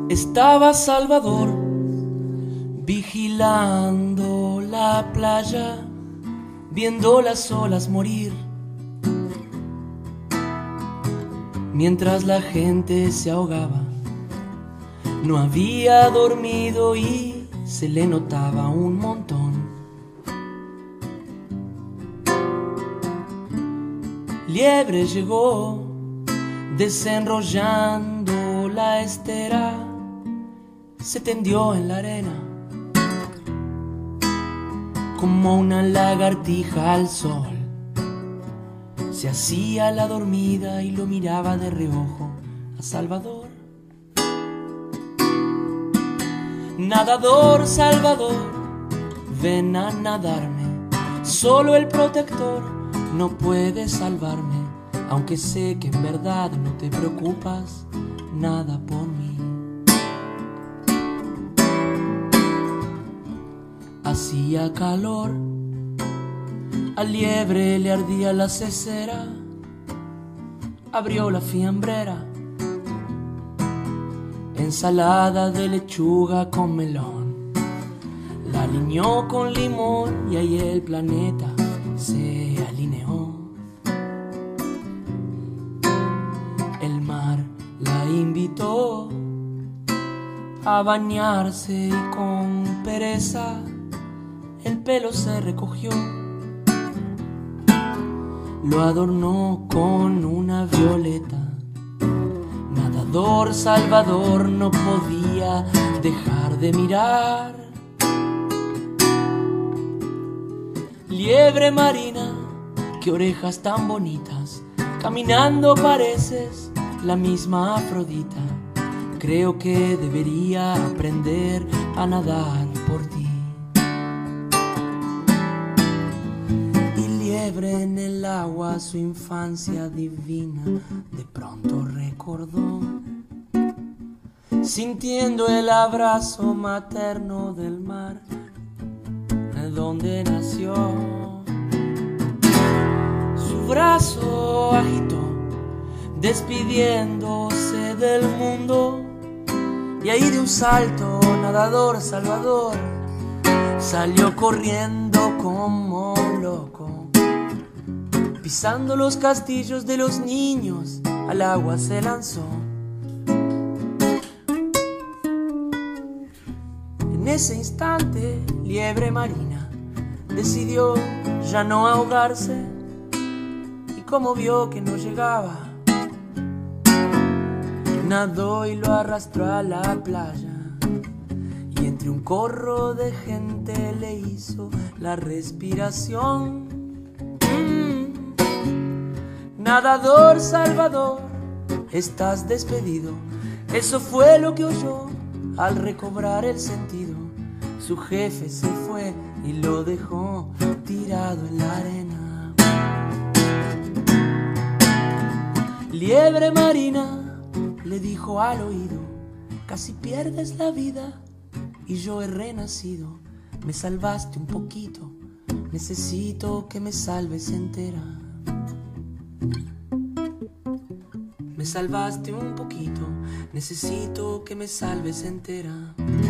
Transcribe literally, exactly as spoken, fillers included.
Estaba Salvador vigilando la playa, viendo las olas morir, mientras la gente se ahogaba. No había dormido y se le notaba un montón. Liebre llegó desenrollando la estera, se tendió en la arena como una lagartija al sol. Se hacía la dormida y lo miraba de reojo a Salvador. Nadador, Salvador, ven a nadarme. Solo el protector no puede salvarme, aunque sé que en verdad no te preocupas nada por mí. Hacía calor, al liebre le ardía la cesera, abrió la fiambrera, ensalada de lechuga con melón, la aliñó con limón y ahí el planeta se alineó. El mar la invitó a bañarse y con pereza el pelo se recogió, lo adornó con una violeta. Nadador, Salvador no podía dejar de mirar. Liebre marina, qué orejas tan bonitas, caminando pareces la misma Afrodita. Creo que debería aprender a nadar por ti. En el agua su infancia divina de pronto recordó, sintiendo el abrazo materno del mar de donde nació. Su brazo agitó despidiéndose del mundo, y ahí de un salto nadador Salvador salió corriendo como loco, pisando los castillos de los niños, al agua se lanzó. En ese instante, liebre marina decidió ya no ahogarse, y como vio que no llegaba, nadó y lo arrastró a la playa, y entre un corro de gente le hizo la respiración. Nadador, Salvador, estás despedido. Eso fue lo que oyó al recobrar el sentido. Su jefe se fue y lo dejó tirado en la arena. Liebre marina le dijo al oído: casi pierdes la vida y yo he renacido. Me salvaste un poquito, necesito que me salves entera. Me salvaste un poquito, necesito que me salves entera.